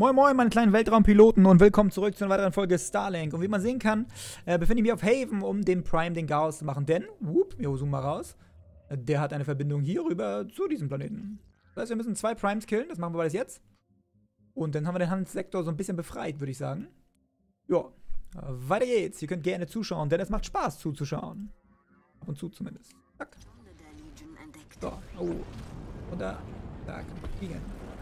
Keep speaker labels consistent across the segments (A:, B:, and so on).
A: Moin Moin, meine kleinen Weltraumpiloten und willkommen zurück zu einer weiteren Folge Starlink. Und wie man sehen kann, befinde ich mich auf Haven, um dem Prime den Chaos zu machen. Denn, wir zoomen mal raus, der hat eine Verbindung hier rüber zu diesem Planeten. Das heißt, wir müssen 2 Primes killen, das machen wir beides jetzt. Und dann haben wir den Handelssektor so ein bisschen befreit, würde ich sagen. Ja, weiter geht's. Ihr könnt gerne zuschauen, denn es macht Spaß zuzuschauen. Ab und zu zumindest. Zack. So, oh. Und da, zack, fliegen.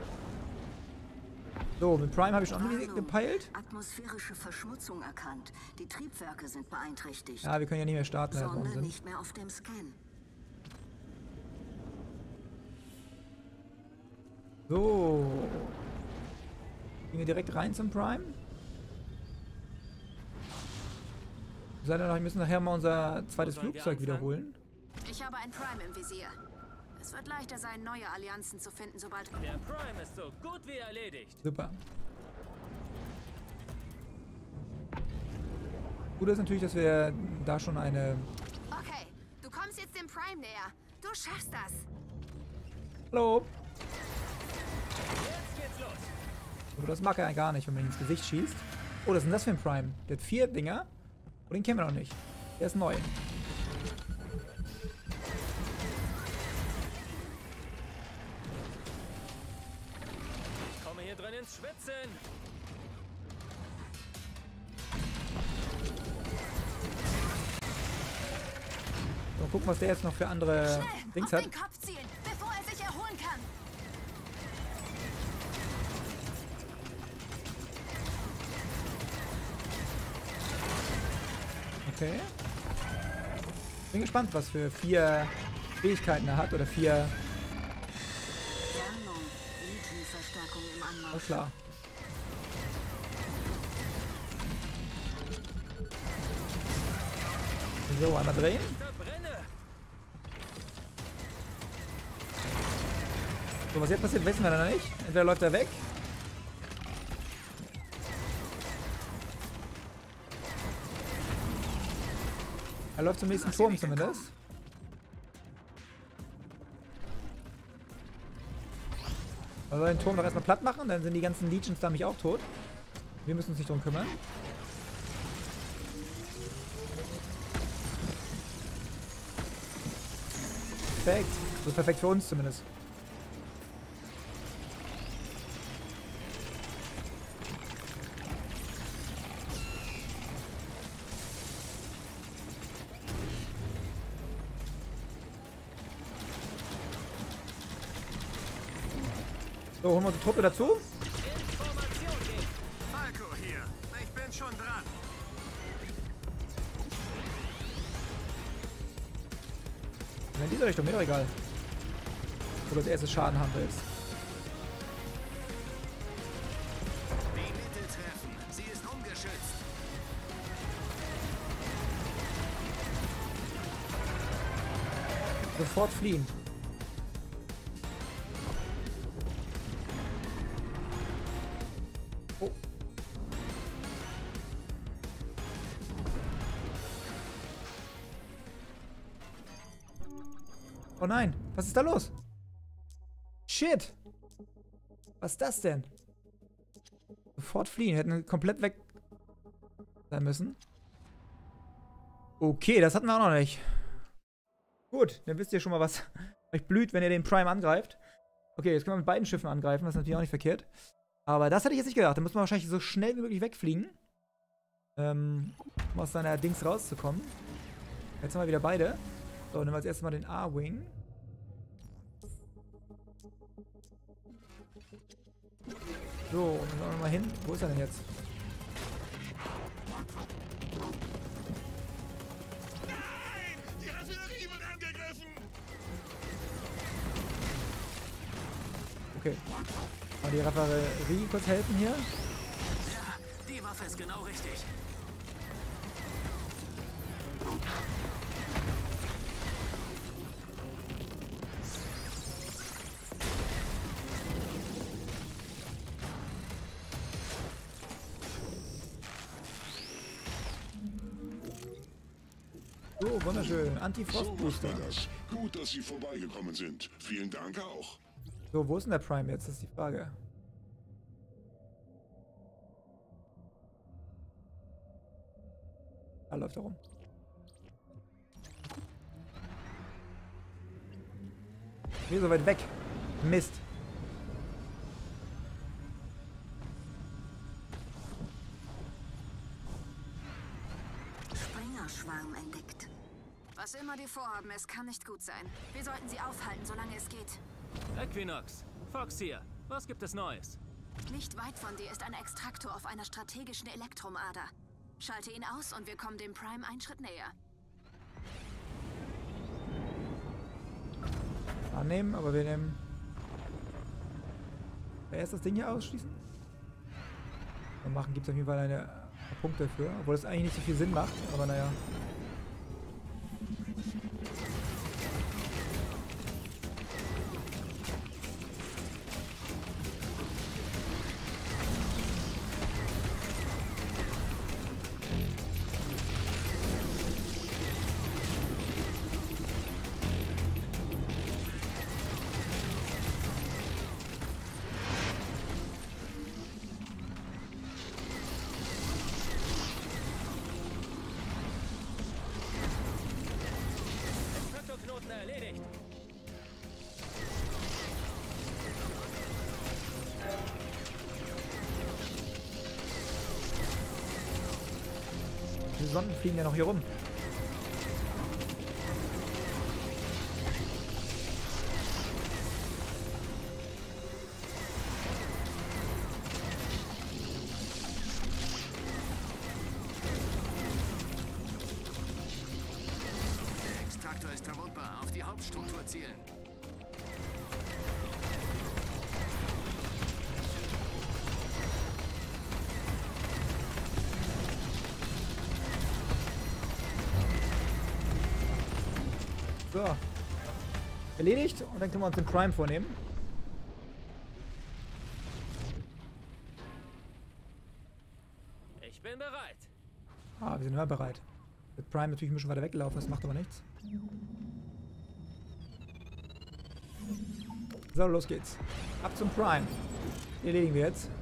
A: So, mit Prime habe ich schon gepeilt.
B: Atmosphärische Verschmutzung erkannt. Die Triebwerke sind beeinträchtigt.
A: Ja, wir können ja nicht mehr starten, wenn wir
B: Sonde
A: sind.
B: nicht mehr auf dem Scan.
A: So. Gehen wir direkt rein zum Prime. Sei denn noch, wir müssen nachher mal unser zweites Flugzeug wiederholen.
C: Ich habe ein Prime im Visier. Es wird leichter sein, neue Allianzen zu finden, sobald...
D: Der Prime ist so gut wie erledigt.
A: Super. Gut ist natürlich, dass wir da schon eine...
C: Okay, du kommst jetzt dem Prime näher. Du schaffst das.
A: Hallo.
D: Jetzt geht's los.
A: Aber das mag er gar nicht, wenn man ihn ins Gesicht schießt. Oh, was ist denn das für ein Prime? Der hat 4 Dinger. Und den kennen wir noch nicht. Der ist neu.
D: Ich komme hier drin ins Schwitzen.
A: So, gucken, was der jetzt noch für andere Dings
C: Auf
A: hat.
C: den Kopf zielen, bevor er sich erholen kann.
A: Okay. Bin gespannt, was für 4 Fähigkeiten er hat. Oder 4...
B: Warnung. Legion-Verstärkung im
A: Oh,
B: Anmarsch.
A: klar. So, einmal drehen.
D: Verbrenne.
A: So, was jetzt passiert, wissen wir noch nicht. Entweder läuft er weg. Er läuft zum nächsten Turm zumindest. Also den Turm doch erstmal platt machen, dann sind die ganzen Legions da nämlich auch tot. Wir müssen uns nicht drum kümmern. Perfekt. Das ist perfekt für uns zumindest. So, holen wir unsere Truppe dazu.
D: Information geben.
E: Falco hier. Ich bin schon dran.
A: In dieser Richtung, mir doch egal. Wo das erste Schaden haben willst.
E: Die Mitte treffen. Sie ist ungeschützt.
A: Sofort fliehen. Oh. Oh nein, was ist da los? Shit. Was ist das denn? Sofort fliehen, hätten komplett weg sein müssen. Okay, das hatten wir auch noch nicht. Gut, dann wisst ihr schon mal, was euch blüht, wenn ihr den Prime angreift. Okay, jetzt können wir mit beiden Schiffen angreifen, das ist natürlich auch nicht verkehrt. Aber das hätte ich jetzt nicht gedacht. Da muss man wahrscheinlich so schnell wie möglich wegfliegen. Um aus seiner Dings rauszukommen. Jetzt haben wir wieder beide. So, nehmen wir als erstes mal den A-Wing. So, dann schauen wir mal hin. Wo ist er denn jetzt?
E: Die Artillerie wird angegriffen.
A: Okay. Mal die Raffinerie kurz helfen hier.
E: Ja, die Waffe ist genau richtig.
A: So, wunderschön.
F: So
A: Anti-Frost-Booster.
F: war das. Gut, dass Sie vorbeigekommen sind. Vielen Dank auch.
A: So, wo ist denn der Prime jetzt? Das ist die Frage. Da läuft er rum. Hier so weit weg. Mist.
B: Springerschwarm entdeckt.
C: Was immer die vorhaben, es kann nicht gut sein. Wir sollten sie aufhalten, solange es geht.
D: Equinox, Fox hier. Was gibt es Neues?
C: Nicht weit von dir ist ein Extraktor auf einer strategischen Elektromader. Schalte ihn aus und wir kommen dem Prime einen Schritt näher.
A: Annehmen, aber wir nehmen... Erst das Ding hier ausschließen? Und machen gibt es auf jeden Fall eine Punkte dafür, obwohl das eigentlich nicht so viel Sinn macht, aber naja.
D: Extraktorknoten erledigt.
A: Die Sonnen fliegen ja noch hier rum.
E: Der Extraktor ist verwundbar. Auf die Hauptstruktur zielen.
A: So. Erledigt und dann können wir uns den Prime vornehmen.
D: Ich bin bereit.
A: Ah, wir sind immer bereit. Der Prime natürlich ein bisschen weiter weggelaufen, das macht aber nichts. So, los geht's. Ab zum Prime. Die erledigen wir jetzt.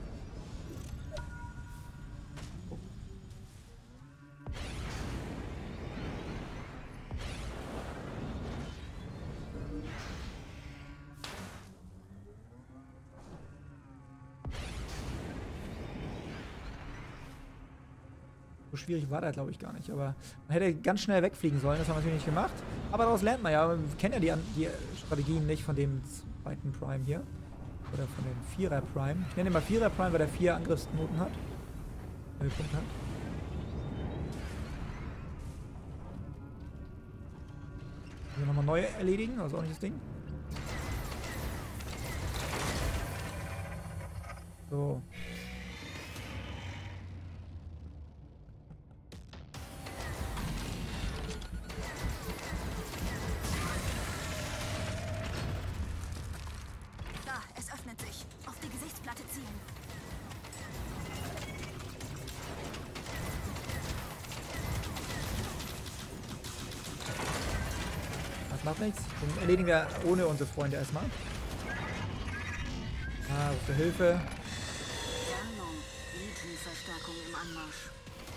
A: So schwierig war das, glaube ich, gar nicht. Aber man hätte ganz schnell wegfliegen sollen. Das haben wir natürlich nicht gemacht. Aber daraus lernt man ja. Wir kennen ja die Strategien nicht von dem zweiten Prime hier. Oder von dem Vierer Prime. Ich nenne ihn mal Vierer Prime, weil der 4 Angriffsnoten hat. Punkte hat. Also nochmal neu erledigen. Also auch nicht das Ding. So.
C: Da, es öffnet sich. Auf die Gesichtsplatte ziehen.
A: Das macht nichts. Den erledigen wir ohne unsere Freunde erstmal. Ah, für Hilfe.
B: Warnung. Legion-Verstärkung im Anmarsch.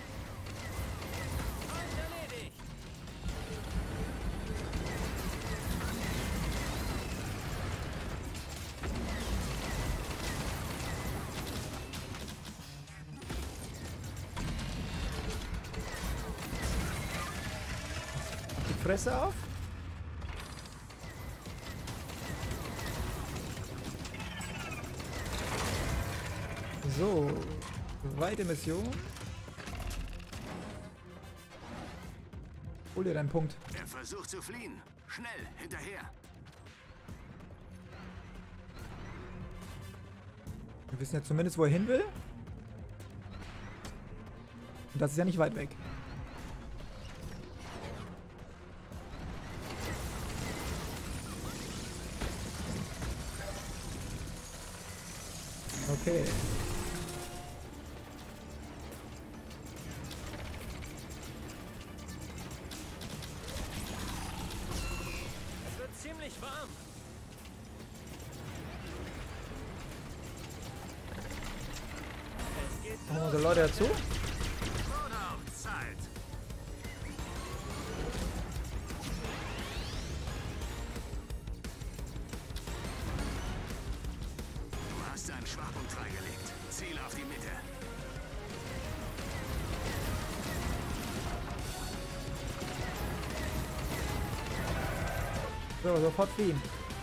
D: Erledigt.
A: Die Fresse auf. So, zweite Mission. Hol dir deinen Punkt.
E: Er versucht zu fliehen. Schnell, hinterher.
A: Wir wissen ja zumindest, wo er hin will. Und das ist ja nicht weit weg. Okay.
D: Es wird ziemlich warm. Es geht
A: Machen wir unsere Leute dazu.
E: Vorderhauptzeit. Ziel auf die Mitte.
A: So, sofort fliehen.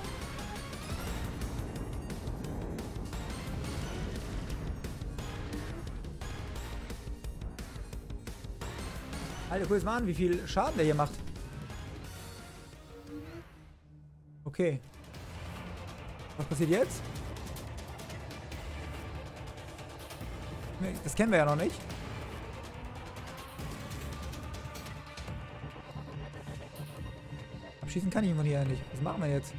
A: Alter, guck jetzt mal an, wie viel Schaden der hier macht. Okay. Was passiert jetzt? Nee, das kennen wir ja noch nicht. Abschießen kann ich ihn von hier nicht. Was machen wir jetzt?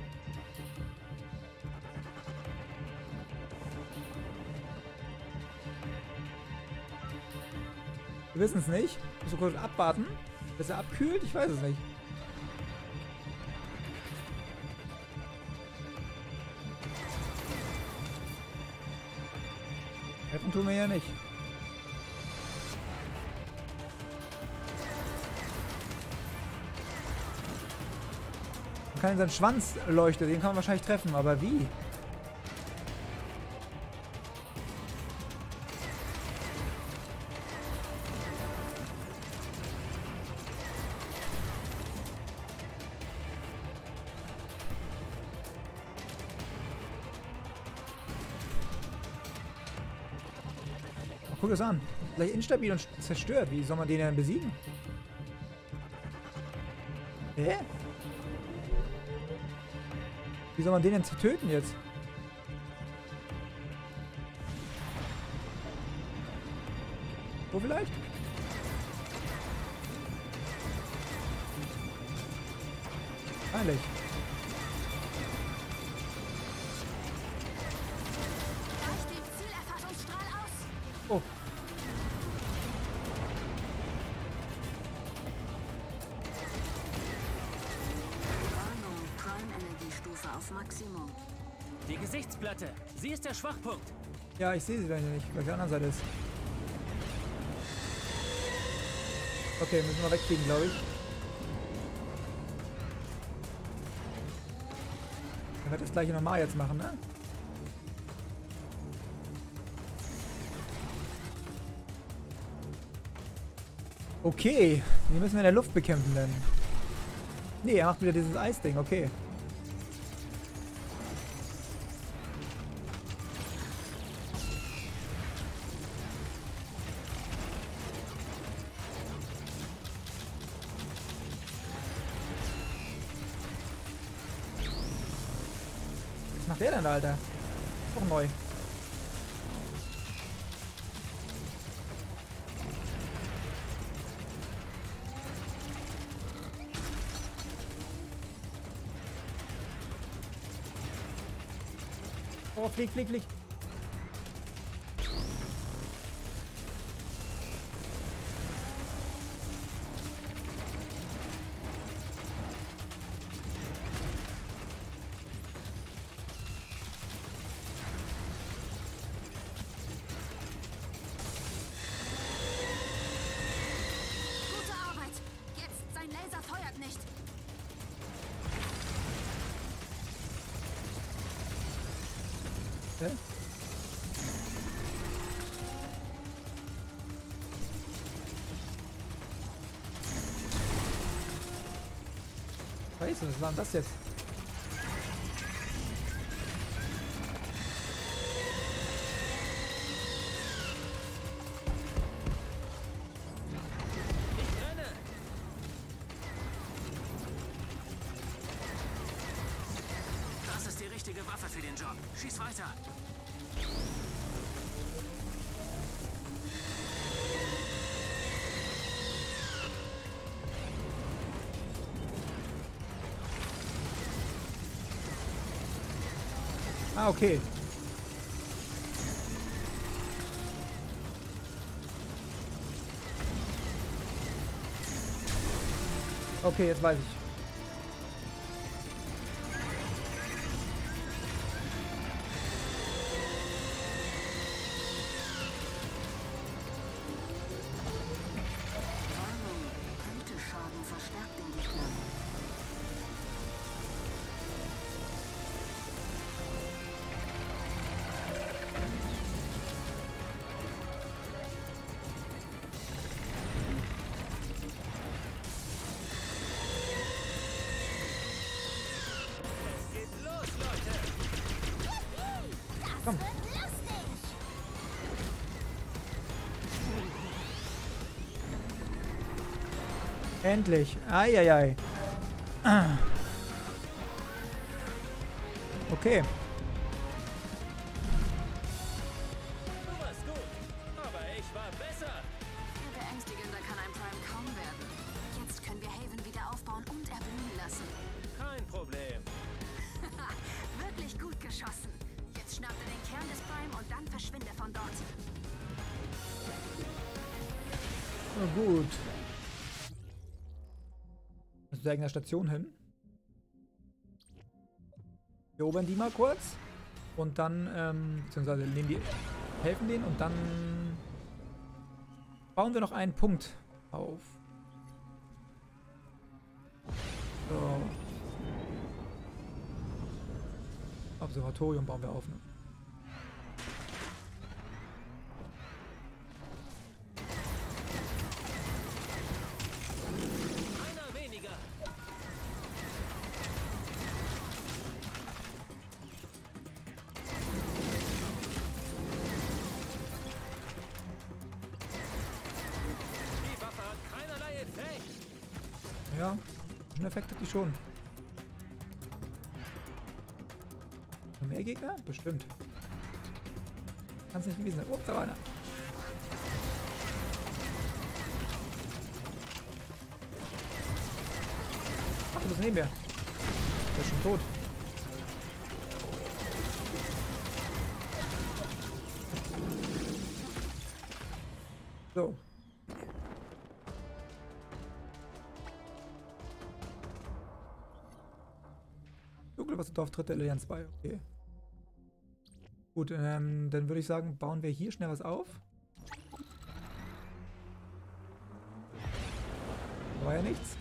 A: Wir wissen es nicht. Muss so kurz abwarten, bis er abkühlt. Ich weiß es nicht. Retten tun wir ja nicht. Man kann in seinen Schwanz leuchten, den kann man wahrscheinlich treffen, aber wie? Guck das an. Gleich instabil und zerstört. Wie soll man den denn besiegen? Hä? Wie soll man den denn töten jetzt? Wo vielleicht? Peinlich. Oh.
B: Warnung, Prime-Energiestufe auf Maximum.
D: Die Gesichtsplatte. Sie ist der Schwachpunkt.
A: Ja, ich sehe sie leider nicht, weil auf der anderen Seite ist. Okay, müssen wir wegfliegen, glaube ich. Er wird das gleiche nochmal jetzt machen, ne? Okay, die müssen wir in der Luft bekämpfen dann. Nee, er macht wieder dieses Eisding, okay. Was macht der denn da, Alter? Auch neu. Oh, flieg, flieg, flieg.
C: Gute Arbeit. Jetzt, sein Laser feuert nicht.
A: Hä? Scheiße, was war denn das jetzt?
D: Ich renne.
E: Das ist die richtige Waffe für den Job. Schieß weiter.
A: Ah, okay. Okay, jetzt weiß ich.
B: Warnung, Kälteschaden verstärkt den Gegner.
A: Komm. Endlich. Eieiei. Okay.
D: Du warst gut, aber ich war besser.
C: Viel beängstigender kann ein Prime kaum werden. Jetzt können wir Haven wieder aufbauen und erblühen lassen.
D: Kein Problem.
C: Wirklich gut geschossen. Jetzt schnappt er den Kern des Prime und dann verschwinde von dort.
A: Na gut. Zu der eigenen Station hin. Wir erobern die mal kurz. Und dann, beziehungsweise nehmen die, helfen denen und dann bauen wir noch einen Punkt auf. So. Observatorium bauen wir auf. Ne?
D: Einer weniger. Die Waffe hat keinerlei Effekt.
A: Ja, einen Effekt hat die schon. Noch mehr Gegner? Bestimmt. Kann es nicht gewesen sein. Ups, da war einer. Ach, das ist neben mir. Der ist schon tot. So. Was Dorf dritte Allianz bei. Okay. Gut, dann würde ich sagen, bauen wir hier schnell was auf. War ja nichts.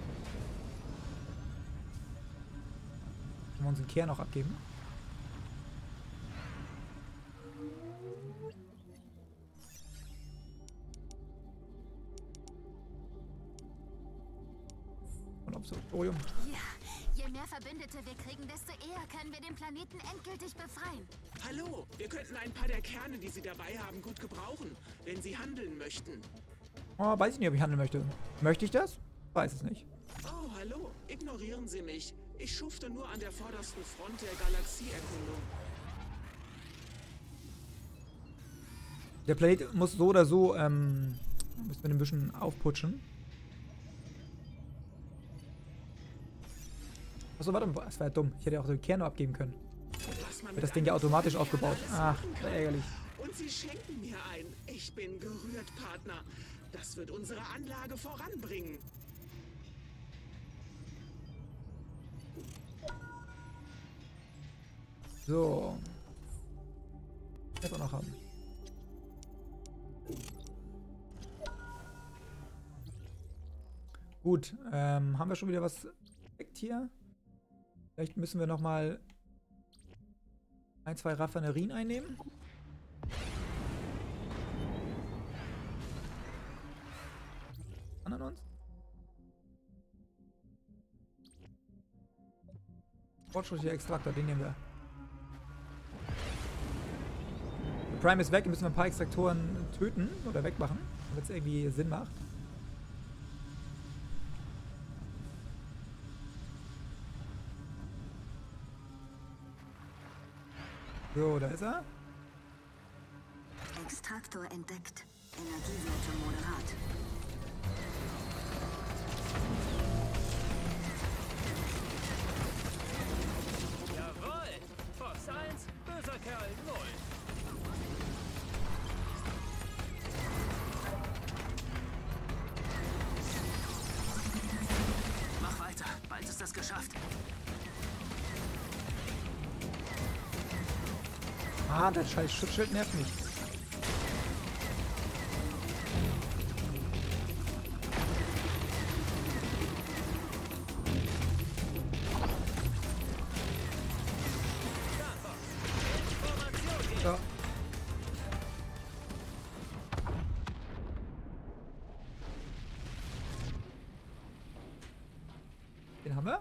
A: Können wir unseren Kern noch abgeben. Und Observatorium.
C: Ja, je mehr Verbündete wir kriegen, desto eher können wir den Planeten endgültig befreien.
G: Hallo, wir könnten ein paar der Kerne, die Sie dabei haben, gut gebrauchen, wenn Sie handeln möchten.
A: Oh, weiß ich nicht, ob ich handeln möchte. Möchte ich das? Weiß es nicht.
G: Oh, hallo, ignorieren Sie mich. Ich schufte nur an der vordersten Front der Galaxieerkundung.
A: Der Planet muss so oder so, müssen wir ein bisschen aufputschen. Achso, warte mal, das war ja dumm. Ich hätte ja auch den Kern nur abgeben können. Wird das Ding ja automatisch aufgebaut. Ach, ärgerlich.
G: Und Sie schenken mir ein. Ich bin gerührt, Partner. Das wird unsere Anlage voranbringen.
A: So. Jetzt auch noch haben. Gut, haben wir schon wieder was entdeckt hier? Vielleicht müssen wir nochmal ein, zwei Raffinerien einnehmen. An uns? Fortschrittlicher Extraktor, den nehmen wir. Der Prime ist weg, müssen wir ein paar Extraktoren töten oder wegmachen, damit es irgendwie Sinn macht. So, da ist er.
B: Extraktor entdeckt. Energiewerte moderat.
D: Jawohl! Fox 1, böser Kerl 0.
E: Mach weiter, bald ist das geschafft.
A: Ah, das scheiß Schutzschild nervt mich. So. Den haben wir.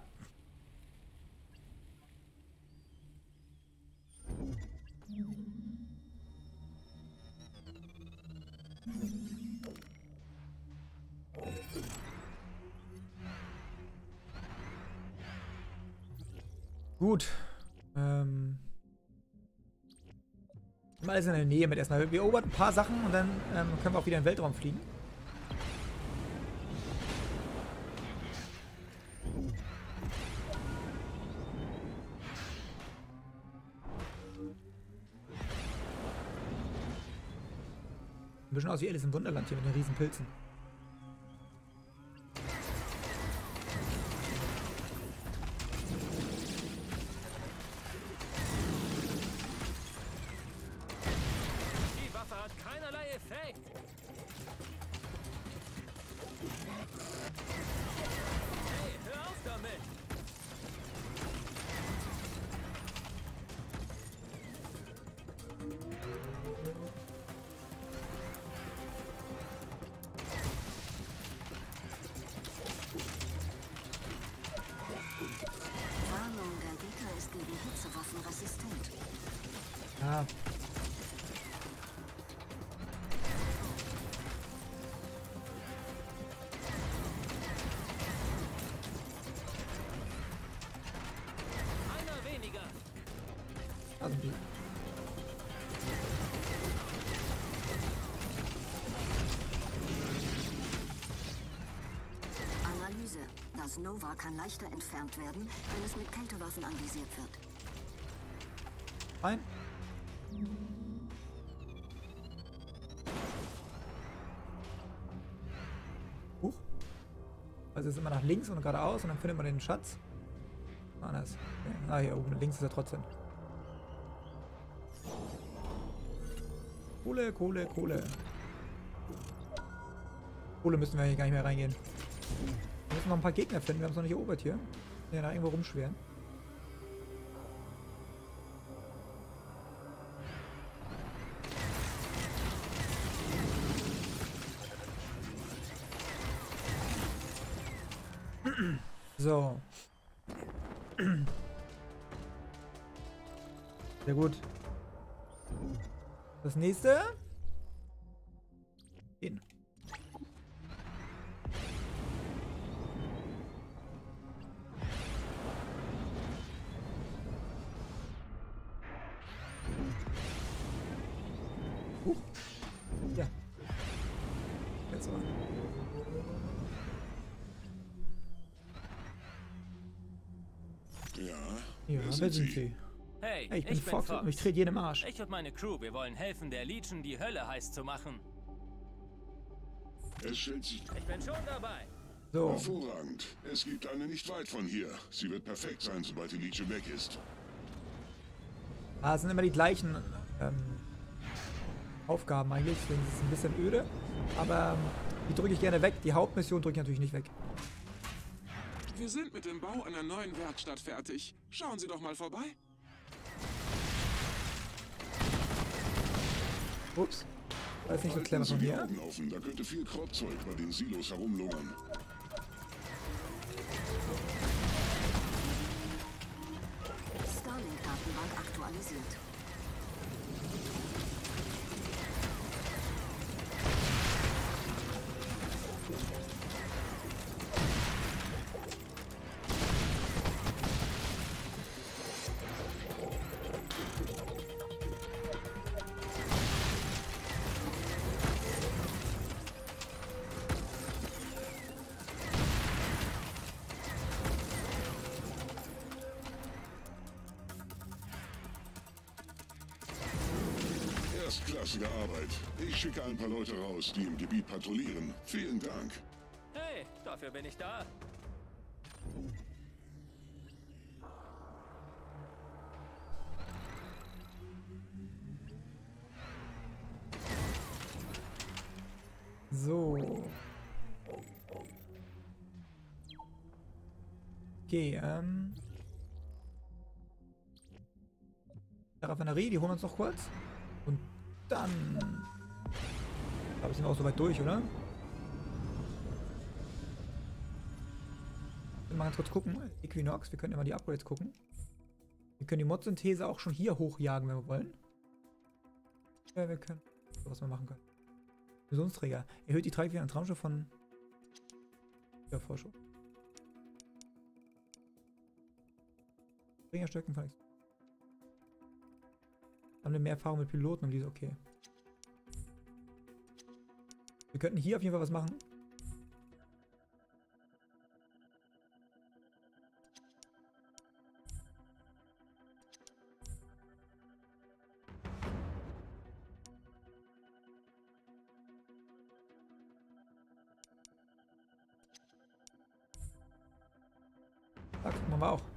A: Gut. Alles in der Nähe mit erstmal. Wir erobern ein paar Sachen und dann können wir auch wieder in den Weltraum fliegen. Ein bisschen aus wie Alice im Wunderland hier mit den riesen Pilzen.
D: Die Waffe hat keinerlei Effekt. Hey, hör auf damit.
B: Warnung, der Gegner ist gegen Hitzewaffen resistent.
A: Ja.
D: Einer weniger.
A: Da sind die.
B: Analyse. Das Nova kann leichter entfernt werden, wenn es mit Kältewaffen anvisiert wird.
A: Rein. Huch. Also ist immer nach links und geradeaus und dann findet man den Schatz. Anders. Okay. Ah, hier oben links ist er trotzdem. Kohle, Kohle, Kohle. Kohle müssen wir hier gar nicht mehr reingehen. Wir müssen noch ein paar Gegner finden. Wir haben es noch nicht erobert hier. Die da irgendwo rumschweren. So. Sehr gut. Das nächste. Den. Ja. Jetzt mal.
F: Ja,
A: Ja, wer sind Sie?
D: Hey,
A: Hey, ich bin Fox und ich trete jedem Arsch.
D: Ich und meine Crew, wir wollen helfen, der Legion die Hölle heiß zu machen.
F: Es stellt sich
D: Ich bin schon dabei.
A: So.
F: hervorragend. Es gibt eine nicht weit von hier. Sie wird perfekt sein, sobald die Legion weg ist.
A: Ah, es sind immer die gleichen Aufgaben eigentlich, deswegen ist es ein bisschen öde. Aber die drücke ich gerne weg. Die Hauptmission drücke ich natürlich nicht weg.
G: Wir sind mit dem Bau einer neuen Werkstatt fertig. Schauen Sie doch mal vorbei.
A: Ups. Das ist nicht so
F: Halten
A: clever
F: Sie
A: von
F: die
A: mir.
F: Augen offen, da könnte viel Kropfzeug bei den Silos herumlungern.
B: Starlink-Datenbank aktualisiert.
F: Erstklassige Arbeit. Ich schicke ein paar Leute raus, die im Gebiet patrouillieren. Vielen Dank.
D: Hey, dafür bin ich da.
A: So. Okay, der Raffinerie, die holen wir uns noch kurz. Und dann... Ich glaube, sind wir auch soweit durch, oder? Ich will mal ganz kurz gucken. Equinox, wir können immer die Upgrades gucken. Wir können die Mod-Synthese auch schon hier hochjagen, wenn wir wollen. Ja, wir können... So, was wir machen können. Missionsträger. Erhöht die Tragfähigkeit an Traumschiff von... Ja, Forschung. Springerstöcken fand ich. Haben wir mehr Erfahrung mit Piloten und diese, okay. Wir könnten hier auf jeden Fall was machen. Zack, machen wir auch.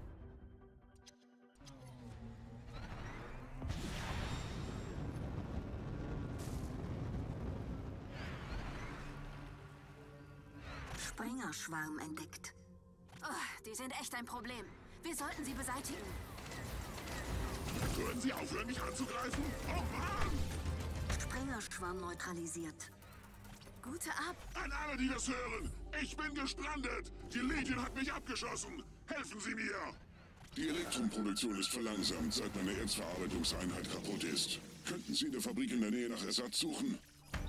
B: Sprengerschwarm entdeckt.
C: Oh, die sind echt ein Problem. Wir sollten sie beseitigen.
F: Würden Sie aufhören, mich anzugreifen? Oh Mann!
B: Sprengerschwarm neutralisiert.
C: Gute Ab.
F: An alle, die das hören! Ich bin gestrandet! Die Legion hat mich abgeschossen! Helfen Sie mir! Die Elektromproduktion ist verlangsamt, seit meine Erzverarbeitungseinheit kaputt ist. Könnten Sie in der Fabrik in der Nähe nach Ersatz suchen?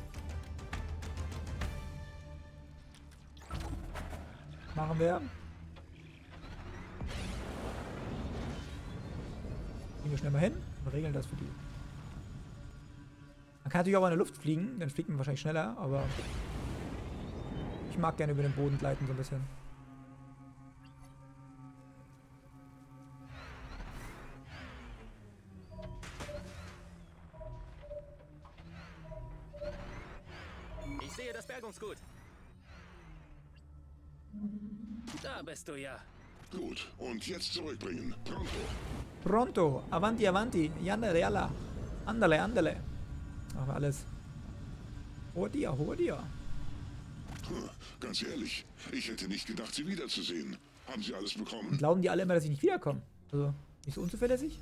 A: Machen wir. Gehen wir schnell mal hin und regeln das für die. Man kann natürlich auch in der Luft fliegen, dann fliegt man wahrscheinlich schneller, aber ich mag gerne über den Boden gleiten so ein bisschen.
D: Ich sehe das Bergungsgut. Da bist du ja.
F: Gut, und jetzt zurückbringen. Pronto.
A: Pronto, avanti, avanti, yandere, yalla. Andale, andale. Machen wir alles. Hohe dir, hohe dir.
F: Ganz ehrlich, ich hätte nicht gedacht, Sie wiederzusehen. Haben Sie alles bekommen?
A: Glauben die alle immer, dass ich nicht wiederkomme? Also, nicht so unzuverlässig?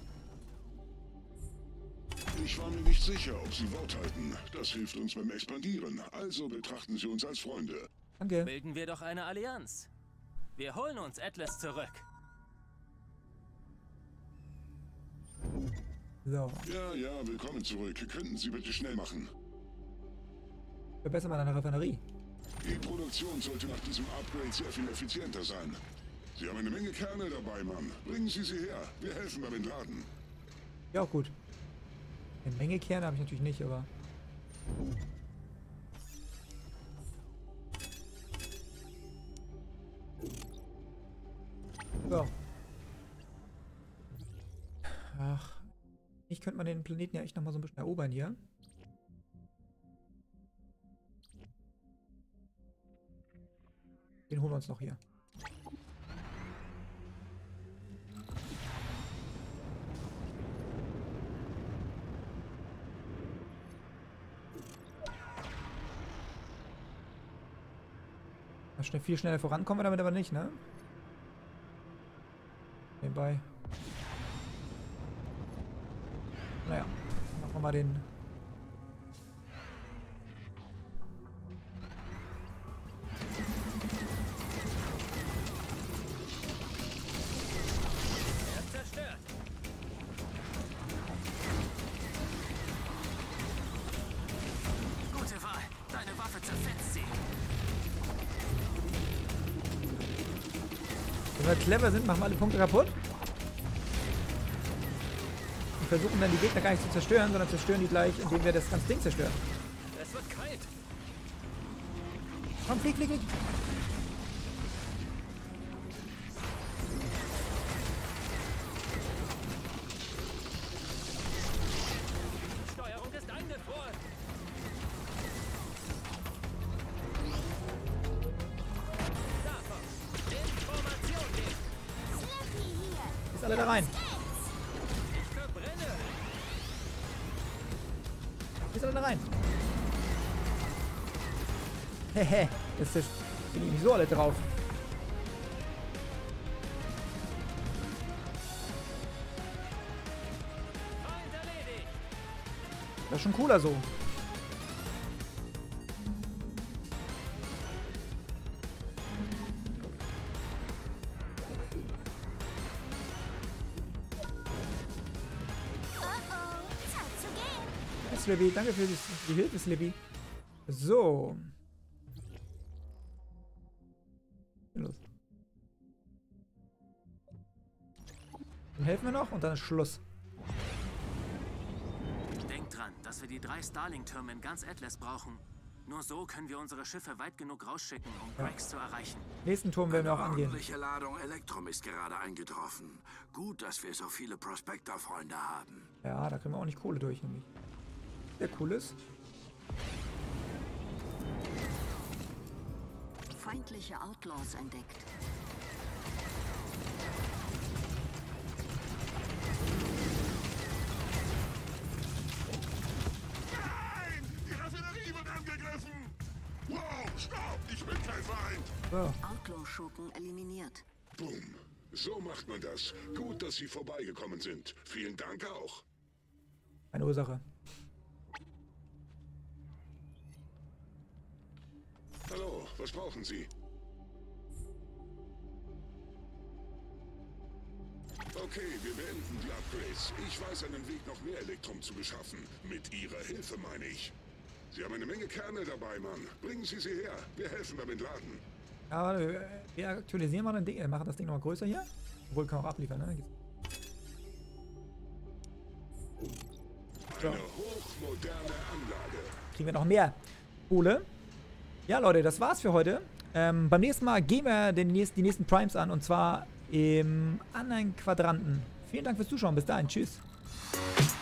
F: Ich war mir nicht sicher, ob Sie Wort halten. Das hilft uns beim Expandieren. Also betrachten Sie uns als Freunde.
A: Danke.
D: Bilden wir doch eine Allianz. Wir holen uns Atlas zurück.
A: So.
F: Ja, willkommen zurück. Könnten Sie bitte schnell machen?
A: Verbessern wir deine Raffinerie.
F: Die Produktion sollte nach diesem Upgrade sehr viel effizienter sein. Sie haben eine Menge Kerne dabei, Mann. Bringen Sie sie her. Wir helfen beim Entladen.
A: Ja, auch gut. Eine Menge Kerne habe ich natürlich nicht, aber... So. Ach. Ich könnte man den Planeten ja echt nochmal so ein bisschen erobern hier. Den holen wir uns noch hier. Viel schneller vorankommen wir damit aber nicht, ne? Nebenbei. Naja, machen wir mal den...
D: Er ist zerstört.
E: Gute Wahl. Deine Waffe zerfetzt sie.
A: Wenn wir clever sind, machen wir alle Punkte kaputt. Und versuchen dann die Gegner gar nicht zu zerstören, sondern zerstören die gleich, indem wir das ganze Ding zerstören.
D: Es wird kalt.
A: Komm, flieg, flieg, flieg.
D: Steuerung ist eingefroren. Davon. Information geben.
A: Ist alle da rein.
D: Ich verbrenne.
A: Ist alle da rein. Hehe, das ist bin ich so alle drauf.
D: Feind erledigt.
A: Das ist schon cooler so. Slibby, danke für die Hilfe, Slibby. So. Los. Dann helfen wir noch und dann ist Schluss.
D: Denkt dran, dass wir die 3 Starlink-Türme in ganz Atlas brauchen. Nur so können wir unsere Schiffe weit genug rausschicken, um Brax zu erreichen.
A: Nächsten Turm werden wir auch
H: Eine
A: angehen.
H: ordentliche Ladung Elektrum ist gerade eingetroffen. Gut, dass wir so viele Prospector-Freunde haben.
A: Ja, da kriegen wir auch nicht Kohle durch, nämlich. Sehr cool ist.
B: Feindliche Outlaws entdeckt.
F: Nein! Die Raffinerie wird angegriffen! Wow, stopp! Ich bin kein Feind!
A: So.
B: Outlaw-Schurken eliminiert.
F: Boom. So macht man das. Gut, dass Sie vorbeigekommen sind. Vielen Dank auch.
A: Eine Ursache.
F: Hallo, was brauchen Sie? Okay, wir beenden die Upgrades. Ich weiß einen Weg, noch mehr Elektrum zu beschaffen. Mit Ihrer Hilfe, meine ich. Sie haben eine Menge Kerne dabei, Mann. Bringen Sie sie her. Wir helfen beim Entladen.
A: Aber wir aktualisieren mal das Ding. Wir machen das Ding nochmal größer hier. Obwohl, kann auch abliefern, ne?
F: Eine hochmoderne Anlage.
A: Kriegen wir noch mehr Kohle. Ja, Leute, das war's für heute. Beim nächsten Mal gehen wir die nächsten Primes an. Und zwar im anderen Quadranten. Vielen Dank fürs Zuschauen. Bis dahin. Tschüss.